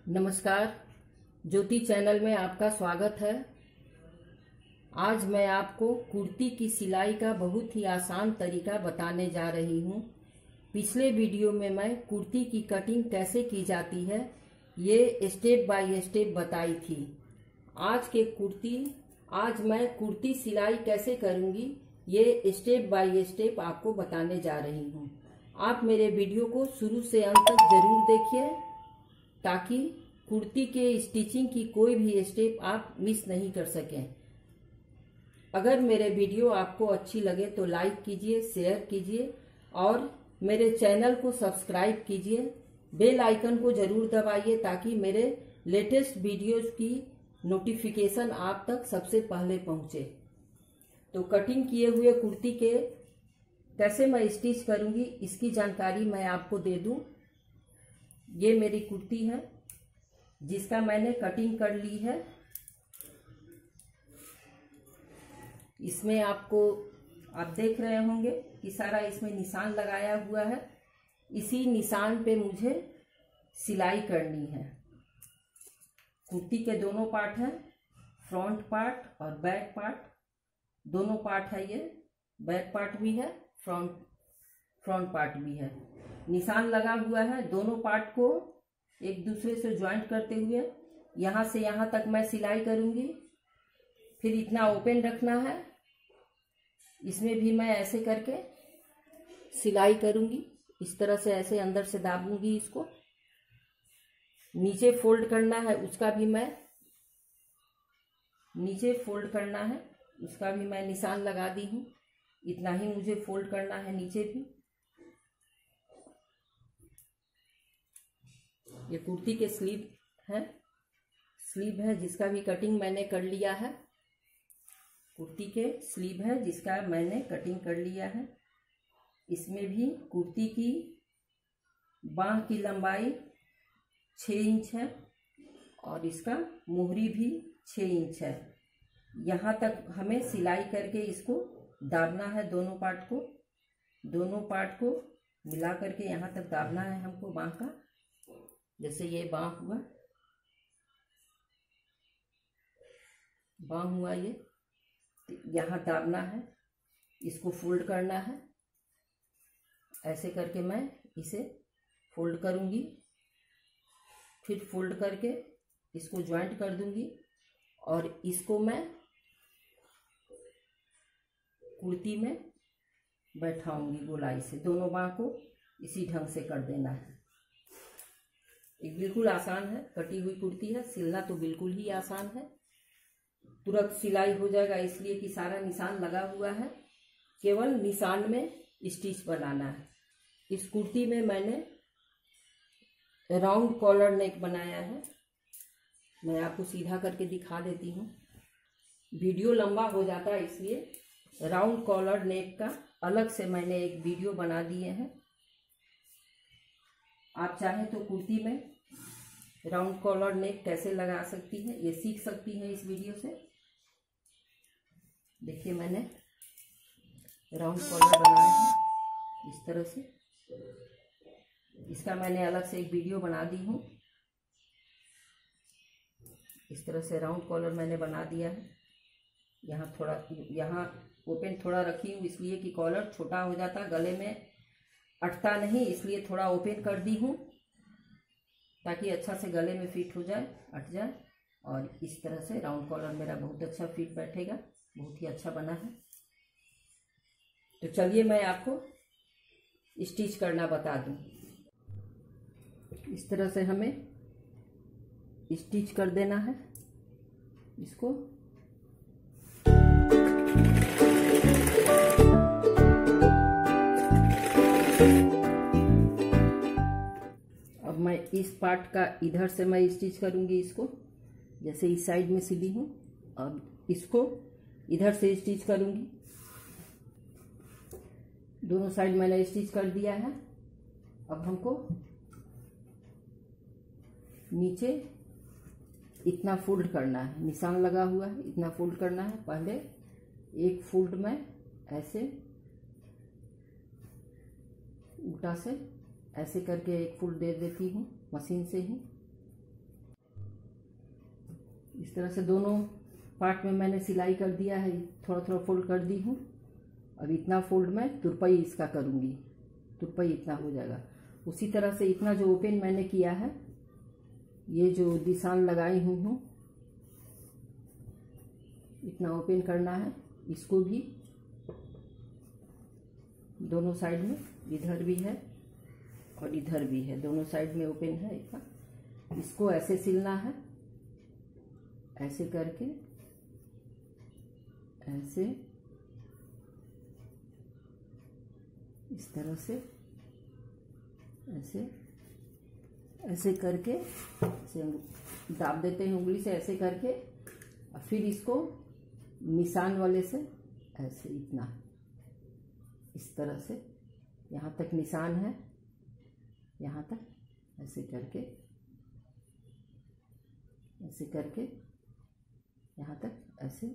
नमस्कार, ज्योति चैनल में आपका स्वागत है। आज मैं आपको कुर्ती की सिलाई का बहुत ही आसान तरीका बताने जा रही हूँ। पिछले वीडियो में मैं कुर्ती की कटिंग कैसे की जाती है ये स्टेप बाय स्टेप बताई थी। आज मैं कुर्ती सिलाई कैसे करूँगी ये स्टेप बाय स्टेप आपको बताने जा रही हूँ। आप मेरे वीडियो को शुरू से अंत तक जरूर देखिए ताकि कुर्ती के स्टिचिंग की कोई भी स्टेप आप मिस नहीं कर सकें। अगर मेरे वीडियो आपको अच्छी लगे तो लाइक कीजिए, शेयर कीजिए और मेरे चैनल को सब्सक्राइब कीजिए। बेल आइकन को जरूर दबाइए ताकि मेरे लेटेस्ट वीडियोस की नोटिफिकेशन आप तक सबसे पहले पहुंचे। तो कटिंग किए हुए कुर्ती के कैसे मैं स्टिच करूंगी इसकी जानकारी मैं आपको दे दूं। ये मेरी कुर्ती है जिसका मैंने कटिंग कर ली है। इसमें आप देख रहे होंगे कि सारा इसमें निशान लगाया हुआ है। इसी निशान पे मुझे सिलाई करनी है। कुर्ती के दोनों पार्ट हैं, फ्रंट पार्ट और बैक पार्ट, दोनों पार्ट है। ये बैक पार्ट भी है, फ्रंट पार्ट भी है। निशान लगा हुआ है। दोनों पार्ट को एक दूसरे से ज्वाइंट करते हुए यहाँ से यहाँ तक मैं सिलाई करूँगी। फिर इतना ओपन रखना है। इसमें भी मैं ऐसे करके सिलाई करूँगी। इस तरह से ऐसे अंदर से दाबूंगी। इसको नीचे फोल्ड करना है, उसका भी मैं नीचे फोल्ड करना है, उसका भी मैं निशान लगा दी हूँ। इतना ही मुझे फोल्ड करना है नीचे भी। ये कुर्ती के स्लीव है जिसका भी कटिंग मैंने कर लिया है। कुर्ती के स्लीव है जिसका मैंने कटिंग कर लिया है। इसमें भी कुर्ती की बांह की लंबाई 6 इंच है और इसका मोहरी भी 6 इंच है। यहाँ तक हमें सिलाई करके इसको दाबना है। दोनों पार्ट को मिला करके यहाँ तक दाबना है हमको बांह का। जैसे ये बांह हुआ ये यहाँ दाबना है। इसको फोल्ड करना है। ऐसे करके मैं इसे फोल्ड करूँगी। फिर फोल्ड करके इसको ज्वाइंट कर दूंगी और इसको मैं कुर्ती में बैठाऊंगी गोलाई से। दोनों बांह को इसी ढंग से कर देना है। एक बिल्कुल आसान है, कटी हुई कुर्ती है। सिलना तो बिल्कुल ही आसान है, तुरंत सिलाई हो जाएगा इसलिए कि सारा निशान लगा हुआ है। केवल निशान में स्टिच बनाना है। इस कुर्ती में मैंने राउंड कॉलर नेक बनाया है। मैं आपको सीधा करके दिखा देती हूँ। वीडियो लंबा हो जाता है इसलिए राउंड कॉलर नेक का अलग से मैंने एक वीडियो बना दिए हैं। आप चाहें तो कुर्ती में राउंड कॉलर नेक कैसे लगा सकती हैं ये सीख सकती हैं इस वीडियो से। देखिए मैंने राउंड कॉलर बनाया है इस तरह से। इसका मैंने अलग से एक वीडियो बना दी हूँ। इस तरह से राउंड कॉलर मैंने बना दिया है। यहाँ ओपन थोड़ा रखी हूँ इसलिए कि कॉलर छोटा हो जाता, गले में अटता नहीं, इसलिए थोड़ा ओपन कर दी हूँ ताकि अच्छा से गले में फिट हो जाए, अट जाए। और इस तरह से राउंड कॉलर मेरा बहुत अच्छा फिट बैठेगा, बहुत ही अच्छा बना है। तो चलिए मैं आपको स्टिच करना बता दूं। इस तरह से हमें स्टिच कर देना है इसको। अब मैं इस पार्ट का इधर से मैं स्टिच करूंगी इसको। जैसे इस साइड में सिली हूँ, अब इसको इधर से स्टिच करूंगी। दोनों साइड मैंने स्टिच कर दिया है। अब हमको नीचे इतना फोल्ड करना है। निशान लगा हुआ है, इतना फोल्ड करना है। पहले एक फोल्ड में ऐसे उल्टा से ऐसे करके एक फोल्ड दे देती हूँ मशीन से ही। इस तरह से दोनों पार्ट में मैंने सिलाई कर दिया है, थोड़ा थोड़ा फोल्ड कर दी हूँ। अब इतना फोल्ड मैं तुरपाई इसका करूँगी, तुरपाई इतना हो जाएगा। उसी तरह से इतना जो ओपन मैंने किया है, ये जो निशान लगाई हूँ इतना ओपन करना है। इसको भी दोनों साइड में, इधर भी है और इधर भी है, दोनों साइड में ओपन है इतना। इसको ऐसे सिलना है, ऐसे करके, ऐसे, इस तरह से, ऐसे ऐसे करके, ऐसे दाब देते हैं उंगली से, ऐसे करके, और फिर इसको निशान वाले से ऐसे इतना, इस तरह से यहाँ तक निशान है, यहाँ तक ऐसे करके, ऐसे करके यहाँ तक ऐसे।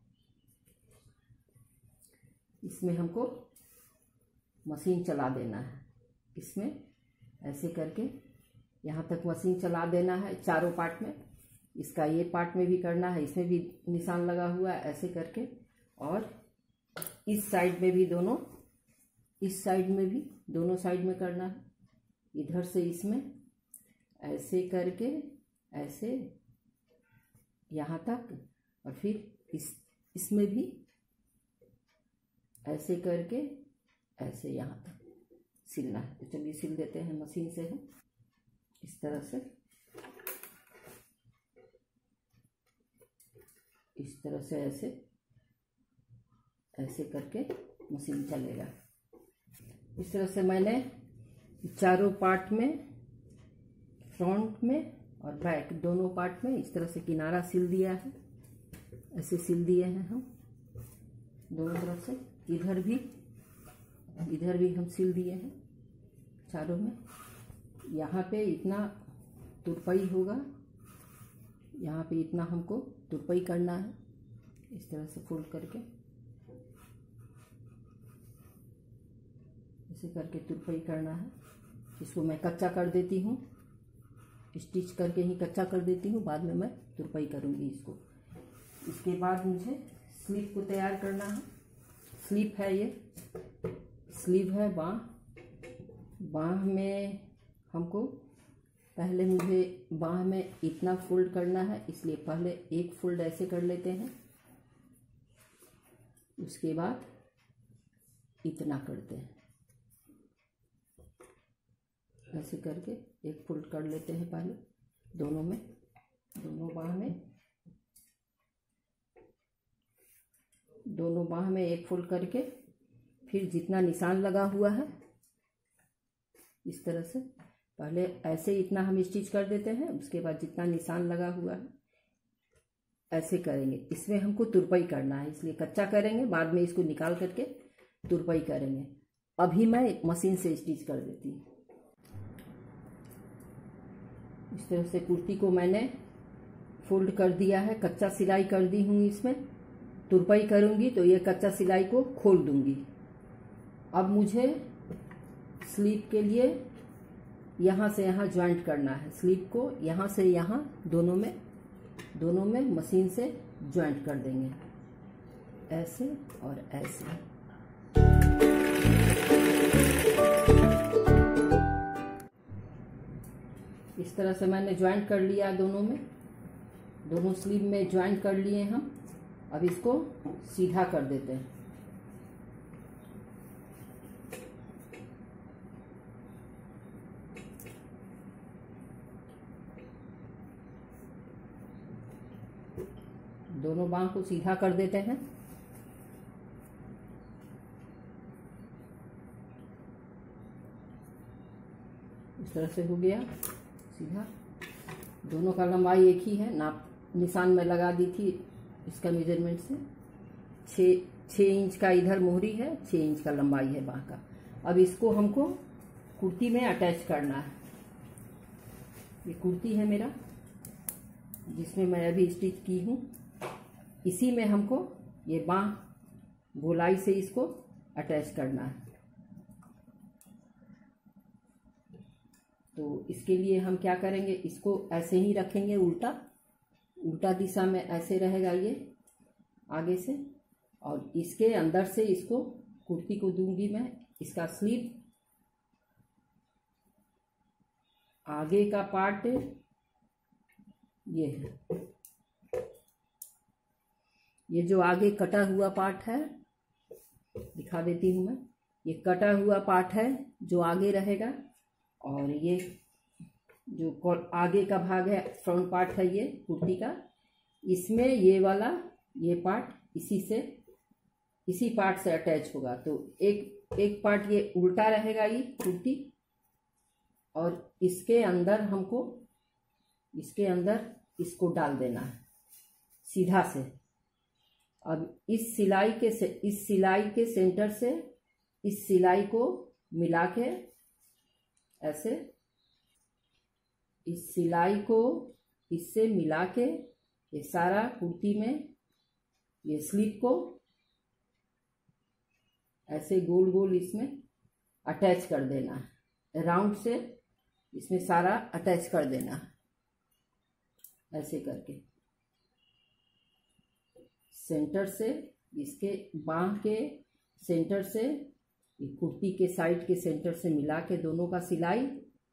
इसमें हमको मशीन चला देना है, इसमें ऐसे करके यहाँ तक मशीन चला देना है चारों पार्ट में। इसका ये पार्ट में भी करना है, इसमें भी निशान लगा हुआ है, ऐसे करके। और इस साइड में भी दोनों, इस साइड में भी दोनों साइड में करना है। इधर से इसमें ऐसे करके, ऐसे यहाँ तक, और फिर इसमें भी ऐसे करके, ऐसे यहाँ तक सिलना है। तो चलिए सिल देते हैं मशीन से हम, इस तरह से, इस तरह से, ऐसे ऐसे करके मशीन चलेगा। इस तरह से मैंने चारों पार्ट में, फ्रंट में और बैक दोनों पार्ट में इस तरह से किनारा सिल दिया है, ऐसे सिल दिए हैं हम दोनों तरफ से। इधर भी हम सिल दिए हैं चारों में। यहाँ पे इतना तुरपाई होगा, यहाँ पे इतना हमको तुरपाई करना है, इस तरह से फोल्ड करके, ऐसे करके तुरपाई करना है। इसको मैं कच्चा कर देती हूँ, स्टिच करके ही कच्चा कर देती हूँ, बाद में मैं तुरपाई करूँगी इसको। इसके बाद मुझे स्लीव को तैयार करना है। स्लीव है, ये स्लीव है बाँह। बाँह में हमको पहले, मुझे बाँह में इतना फोल्ड करना है, इसलिए पहले एक फोल्ड ऐसे कर लेते हैं, उसके बाद इतना करते हैं, ऐसे करके एक फोल्ड कर लेते हैं पहले दोनों में, दोनों बाँह में, दोनों बाँह में एक फोल्ड करके, फिर जितना निशान लगा हुआ है इस तरह से पहले ऐसे इतना हम स्टिच कर देते हैं, उसके बाद जितना निशान लगा हुआ है ऐसे करेंगे। इसमें हमको तुरपाई करना है, इसलिए कच्चा करेंगे, बाद में इसको निकाल करके तुरपाई करेंगे। अभी मैं मशीन से स्टिच कर देती हूँ। इस तरह से कुर्ती को मैंने फोल्ड कर दिया है, कच्चा सिलाई कर दी हूँ। इसमें तुरपाई करूँगी तो ये कच्चा सिलाई को खोल दूँगी। अब मुझे स्लीव के लिए यहाँ से यहाँ ज्वाइंट करना है। स्लीव को यहाँ से यहाँ दोनों में मशीन से ज्वाइंट कर देंगे, ऐसे और ऐसे। इस तरह से मैंने ज्वाइंट कर लिया दोनों में, दोनों स्लीव में ज्वाइंट कर लिए हम। अब इसको सीधा कर देते हैं। दोनों बाँह को सीधा कर देते हैं। इस तरह से हो गया सीधा। दोनों का लंबाई एक ही है, नाप निशान में लगा दी थी इसका मेजरमेंट से। 6 इंच का इधर मोहरी है, 6 इंच का लंबाई है बाँह का। अब इसको हमको कुर्ती में अटैच करना है। ये कुर्ती है मेरा, जिसमें मैं अभी स्टिच की हूँ। इसी में हमको ये बाँह गोलाई से इसको अटैच करना है। तो इसके लिए हम क्या करेंगे, इसको ऐसे ही रखेंगे उल्टा, उल्टा दिशा में ऐसे रहेगा ये आगे से, और इसके अंदर से इसको कुर्ती को दूंगी मैं। इसका स्लीव, आगे का पार्ट ये है, ये जो आगे कटा हुआ पार्ट है दिखा देती हूँ मैं। ये कटा हुआ पार्ट है जो आगे रहेगा, और ये जो आगे का भाग है फ्रंट पार्ट है ये कुर्ती का, इसमें ये वाला ये पार्ट इसी पार्ट से अटैच होगा। तो एक पार्ट ये उल्टा रहेगा ये कुर्ती, और इसके अंदर हमको इसको डाल देना है सीधा से। अब इस सिलाई के सेंटर से इस सिलाई को मिला के ऐसे, इस सिलाई को इससे मिला के ये सारा कुर्ती में ये स्लीव को ऐसे गोल गोल इसमें अटैच कर देना है, राउंड से इसमें सारा अटैच कर देना है। ऐसे करके सेंटर से, इसके बांह के सेंटर से, कुर्ती के साइड के सेंटर से मिला के दोनों का सिलाई।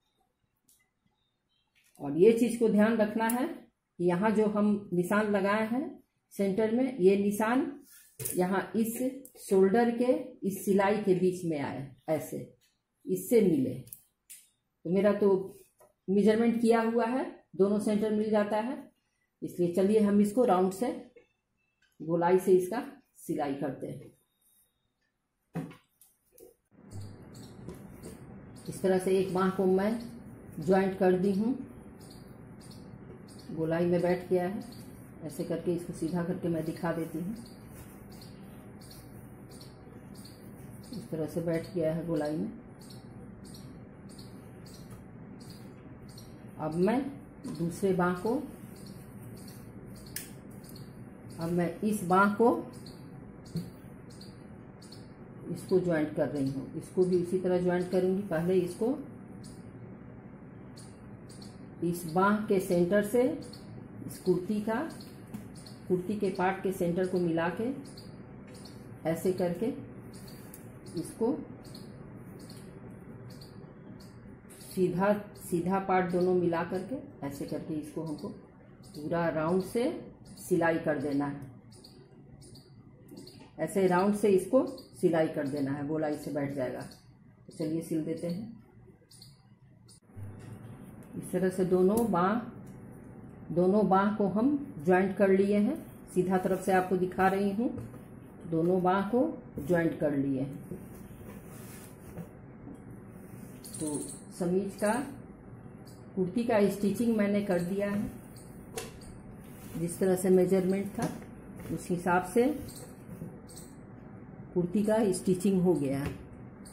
और ये चीज को ध्यान रखना है कि यहाँ जो हम निशान लगाए हैं सेंटर में, ये निशान यहाँ इस शोल्डर के इस सिलाई के बीच में आए, ऐसे इससे मिले। तो मेरा तो मेजरमेंट किया हुआ है, दोनों सेंटर मिल जाता है, इसलिए चलिए हम इसको राउंड से गोलाई से इसका सिलाई करते हैं। इस तरह से एक बांह को मैं ज्वाइंट कर दी हूँ, गोलाई में बैठ गया है। ऐसे करके इसको सीधा करके मैं दिखा देती हूँ। इस तरह से बैठ गया है गोलाई में। अब मैं दूसरे बांह को, अब मैं इस बांह को इसको ज्वाइंट कर रही हूँ, इसको भी उसी तरह ज्वाइंट करूंगी। पहले इसको इस बांह के सेंटर से इस कुर्ती के पार्ट के सेंटर को मिला के ऐसे करके इसको सीधा पार्ट दोनों मिला करके ऐसे करके इसको हमको पूरा राउंड से सिलाई कर देना है। ऐसे राउंड से इसको सिलाई कर देना है, गोलाई से बैठ जाएगा। तो चलिए सिल देते हैं। इस तरह से दोनों बांह को हम ज्वाइंट कर लिए हैं। सीधा तरफ से आपको दिखा रही हूँ, दोनों बांह को ज्वाइंट कर लिए हैं। तो समीज का कुर्ती का स्टिचिंग मैंने कर दिया है, जिस तरह से मेजरमेंट था उस हिसाब से कुर्ती का स्टिचिंग हो गया है।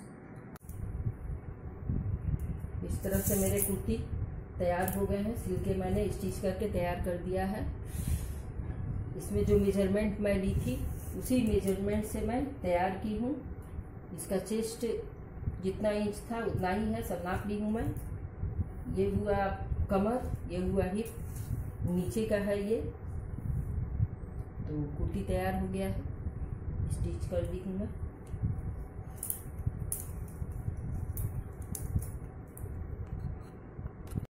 इस तरह से मेरे कुर्ती तैयार हो गए हैं, सिल के मैंने स्टिच करके तैयार कर दिया है। इसमें जो मेजरमेंट मैं ली थी उसी मेजरमेंट से मैं तैयार की हूँ। इसका चेस्ट जितना इंच था उतना ही है, सब नाप ली हूँ मैं। ये हुआ कमर, ये हुआ हिप, नीचे का है ये। तो कुर्ती तैयार हो गया है, स्टिच कर दी हूँ मैं।